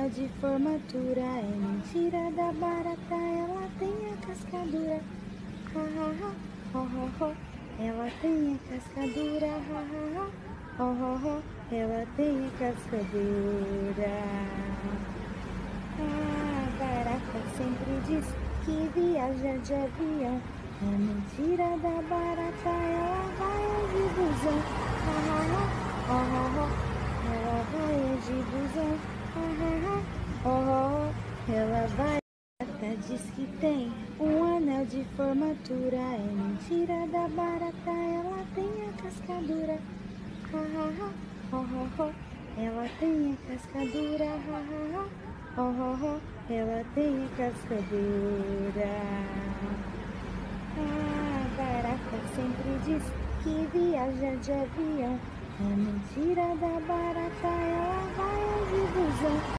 anel de formatura. É mentira da barata, ela tem a cascadura. Ha ha ha, ho ho ho, ela tem a cascadura. Ha ha ha, ho ho ho, ela tem a cascadura. A barata sempre diz que viaja de avião. É mentira da barata, ela vai de busão. Ha ha ha, ho ho ho, ela vai de busão. Ha ha ha, ho ho ho, ela vai. A barata diz que tem um anel de formatura. É mentira da barata, ela tem a cascadura. Ha ha ha, ho ho ho, ela tem a cascadura. Ha ha ha, ho ho ho, ela tem a cascadura. A barata sempre diz que viaja de avião. É mentira da barata, ela vai de busão.